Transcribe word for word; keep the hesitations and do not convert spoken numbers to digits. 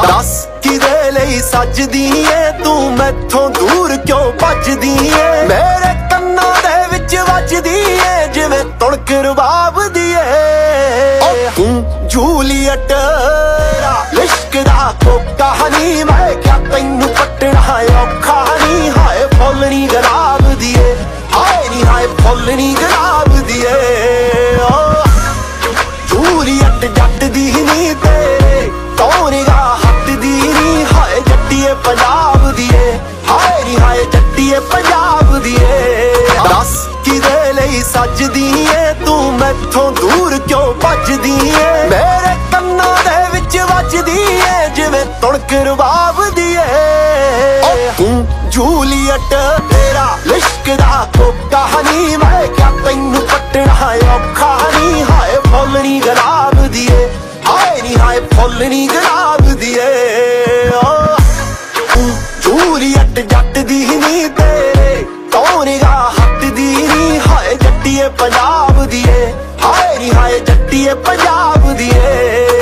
दस किदे लई सजदी ऐ तू मैथों दूर क्यों भजदी ऐ मेरे कन्नां दे विच वजदी ऐ जिवें तुणक रबाब दी ऐ तू जूलियट इश्क दा कोका नी मैं क्या तैनू पटना औखा नी हाय फुल्लनी गुलाब दी ऐ हाय नी हाय फुल्लनी गुलाब दी ऐ जूलियट जट दी नी तेरे कौनेगा हट दी नी हाय जट्टीए पंजाब दी ऐ हाय नी हाय जट्टीए पंजाब दी ऐ दस किदे लई सजदी ऐ तू मैथों दूर क्यों भजदी ऐ मेरे कन्नां दे विच वजदी ऐ जिवें तुणक रबाब दी ऐ तू जूलियट तेरा इश्क दा कोका नी मैं क्या तैनू पटना औखा नी हाय फुल्लनी गुलाब दी ऐ हाय नी हाय फुल्लनी गुलाब दी ऐ जूलियट जट दी नी तेरे कौनेगा हट दी नी हाय जट्टीए पंजाब दी ऐ हाय नी हाय जट्टीए पंजाब दी ऐ।